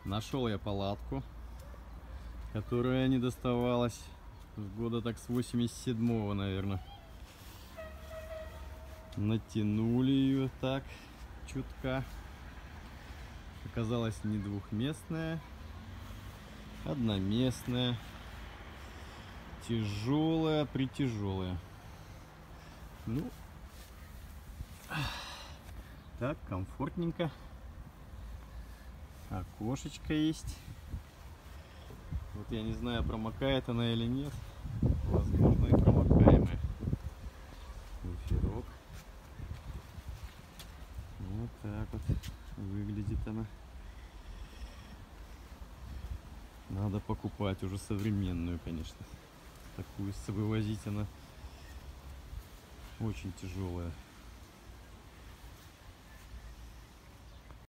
Нашел я палатку, которая не доставалась с года так с 87-го, наверное. Натянули ее так чутка. Оказалась не двухместная, одноместная, тяжелая, притяжелая. Ну, так, комфортненько. Окошечко есть. Вот я не знаю, промокает она или нет. Возможно, и промокаемая. Буферок. Вот так вот выглядит она. Надо покупать уже современную, конечно. Такую с собой возить, она очень тяжелая.